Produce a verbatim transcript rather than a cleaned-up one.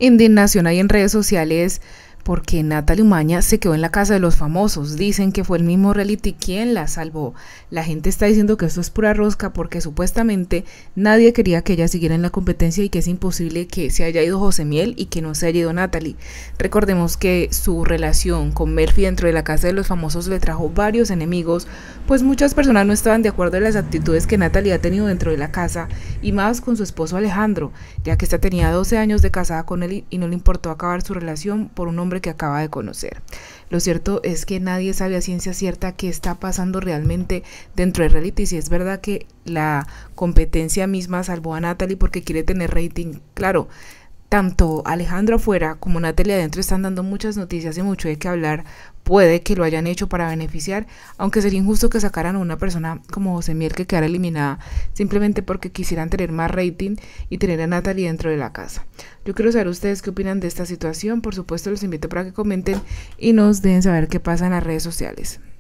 Indignación hay en redes sociales porque Natalie Umaña se quedó en la casa de los famosos. Dicen que fue el mismo reality quien la salvó. La gente está diciendo que esto es pura rosca porque supuestamente nadie quería que ella siguiera en la competencia y que es imposible que se haya ido José Miel y que no se haya ido Natalie. Recordemos que su relación con Murphy dentro de la casa de los famosos le trajo varios enemigos, pues muchas personas no estaban de acuerdo en las actitudes que Natalie ha tenido dentro de la casa, y más con su esposo Alejandro, ya que esta tenía doce años de casada con él y no le importó acabar su relación por un hombre que acaba de conocer. Lo cierto es que nadie sabe a ciencia cierta qué está pasando realmente dentro de reality, si es verdad que la competencia misma salvó a Natalie porque quiere tener rating. Claro, tanto Alejandro afuera como Natalie adentro están dando muchas noticias y mucho de qué hablar. Puede que lo hayan hecho para beneficiar, aunque sería injusto que sacaran a una persona como José Miel que quedara eliminada simplemente porque quisieran tener más rating y tener a Natalie dentro de la casa. Yo quiero saber ustedes qué opinan de esta situación. Por supuesto, los invito para que comenten y nos dejen saber qué pasa en las redes sociales.